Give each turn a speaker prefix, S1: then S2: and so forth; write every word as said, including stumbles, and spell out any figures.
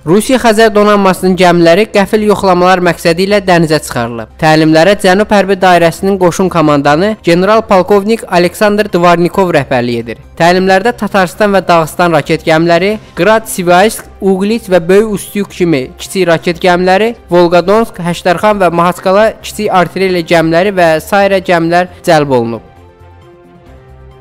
S1: Rusiya Xəzər donanmasının gəmiləri qəfil yoxlamalar məqsədi ilə dənizə çıxarılıb. Təlimlərə Cənub Hərbi Dairəsinin qoşun komandanı general-polkovnik Aleksandr Dvarnikov rəhbərlik edir. Təlimlərdə Tatarstan və Dağıstan raket gəmiləri, Qrad, Sivaysk, Uqlit və Böyük Ustyuk kimi kiçik raket gəmiləri, Volqodonsk, Həştərxan və Mahaçqala kiçik artilleriya gəmiləri və sairə gəmilər cəlb olunub.